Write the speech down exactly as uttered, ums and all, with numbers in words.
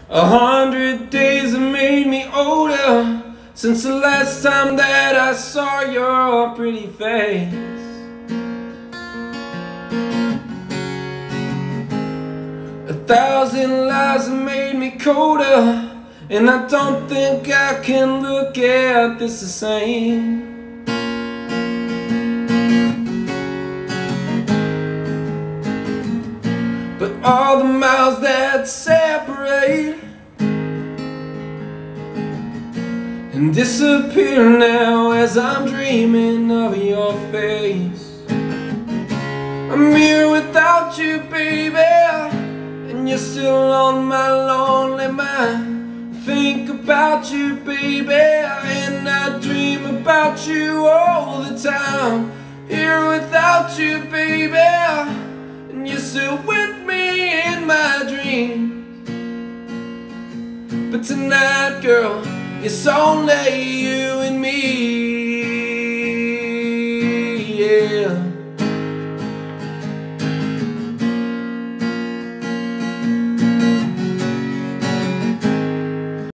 A hundred days have made me older since the last time that I saw your pretty face. A thousand lies have made me colder, and I don't think I can look at this the same. But all the miles that separate and disappear now as I'm dreaming of your face. I'm here without you, baby, and you're still on my lonely mind. I think about you, baby, and I dream about you all the time. Here without you, baby, and you're still with me in my dreams. But tonight, girl, it's only you and me, yeah.